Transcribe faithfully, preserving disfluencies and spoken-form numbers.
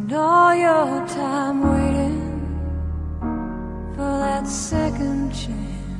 spend all your time waiting for that second chance.